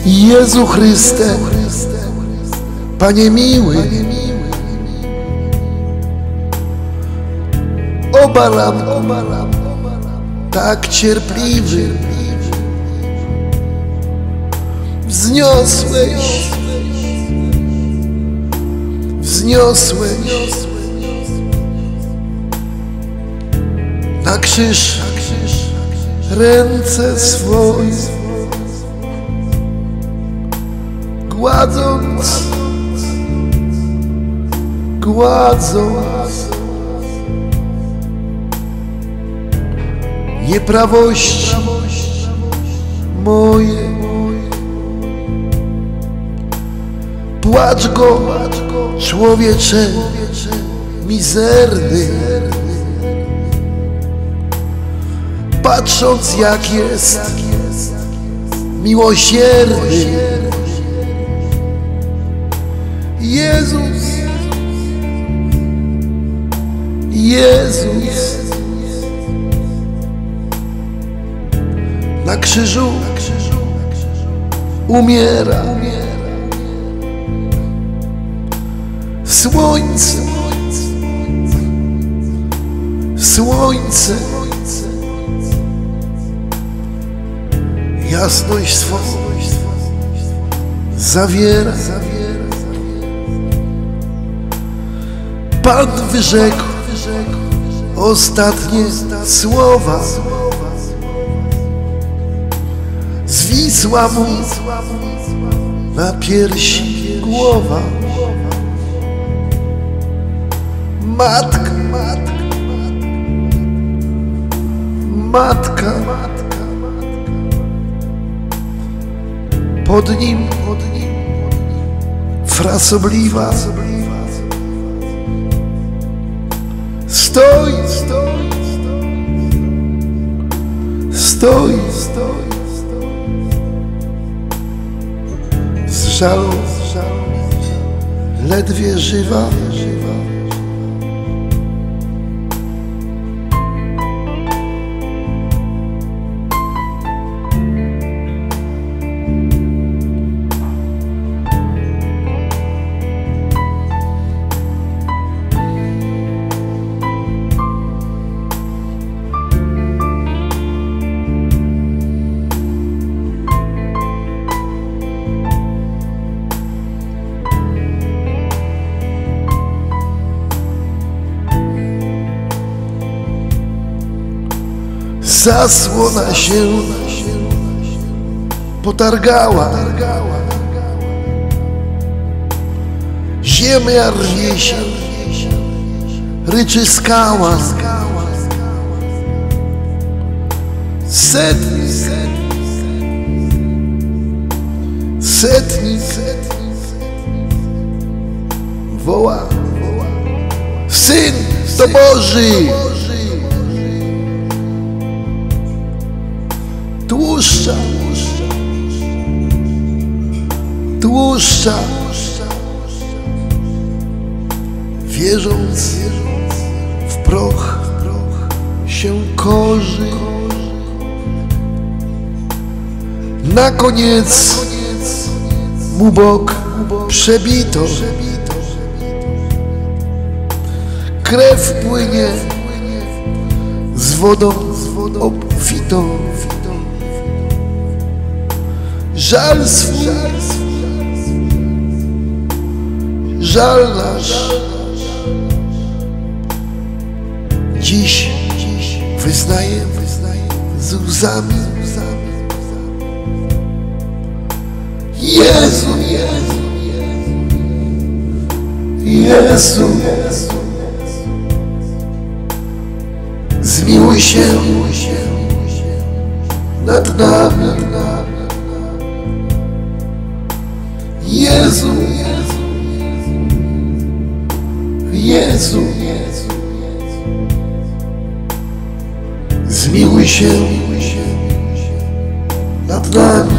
Jezu Chryste, Panie miły, o baranku, tak cierpliwy, wzniosłeś na krzyż ręce swoje, gładząc nieprawości moje. Płacz go, człowiecze mizerny, patrząc jak jest miłosierny. Jezus, na krzyżu umiera. Słońce jasność swą zawiera. Pan wyrzekł ostatnie słowa, zwisła mu na piersi głowa. Matka pod nim frasobliwa stoi, z żalu ledwie żywa. Zasłona się potargała, ziemia rwie się, ryczy skała. Setnik woła: Syn to Boży! Tłuszcza, wierząc w proch się korzy. Na koniec mu bok przebito, krew płynie z wodą obfitą. Żal swój, żal nasz dziś wyznajemy z łzami. Jezu, zmiłuj się nad nami. Jezu, zmiłuj się nad nami.